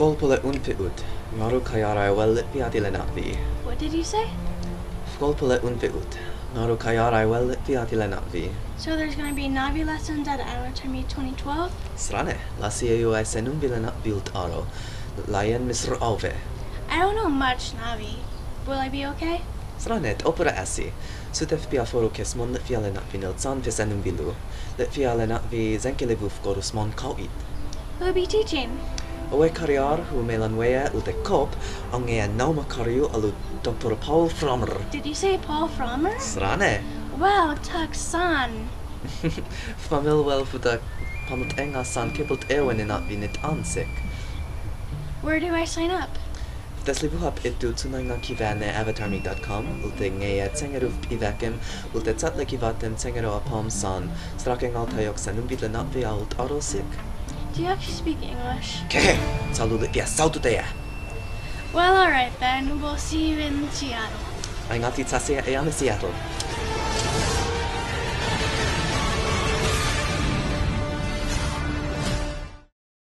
Fkolpole unfiut. Maru kayara well piadile Navi. What did you say? Fkolpole unfiut. Maru kayara well piadile Navi. So there's going to be Navi lessons at AvatarMeet 2012? Strane, lasieu ai senumbile Navilt aro. Lion Mr. Ove. I don't know much Navi. Will I be okay? Stranet opera assi. Sutef piaforu kesmon lit fiale Navi niltsan fisenumbilu. Lit fiale Navi zenkelevuf gorusmon kauit. Who will be teaching? Oe kariar hu melanwea ulte kop angea nauma kariu alu Dr. Paul Frommer. Did you say Paul Frommer? Strane. Wow, Tucson. Familwel futa pamut enga san kibult ewen in Navi nit ansik. Where do I sign up? Deslibuhap itu tunanga kivane AvatarMeet.com ulte ngea tsengeruf pivakim ulte tsatle kivatem tsengero apom san strakeng altayok sanumbile Navi alt arosik. Do you actually speak English? Ke salulit pia saututea. Well, alright then. We'll see you in Seattle. Ai ngati tsasea e ana Seattle.